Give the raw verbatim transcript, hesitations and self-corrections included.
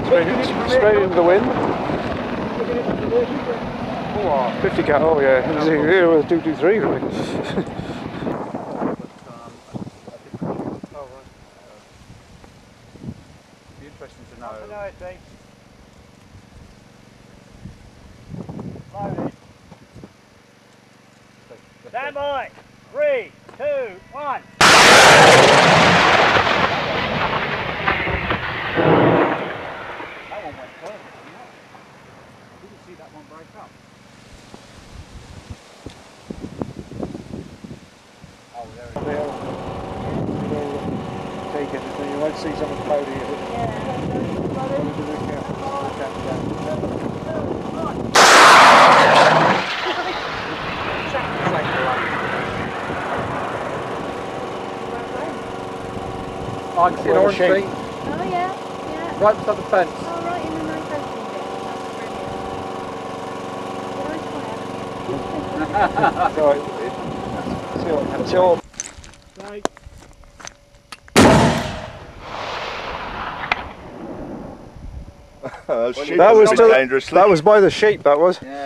Straight, straight into the wind. Oh, fifty cal, oh yeah, it was two two three. Like. Be interesting to know. Stand by! Three, two, one! That one went perfect, didn't it? Didn't see that one break up. Oh, there it is. Take it, you won't see someone cloudy. I can see an orange tree. Oh yeah, yeah. Right beside the fence. Oh right, in the nice opening bit. That's brilliant. So it, it, it's your Uh, that was still, dangerously. that was by the sheep. That was. Yeah.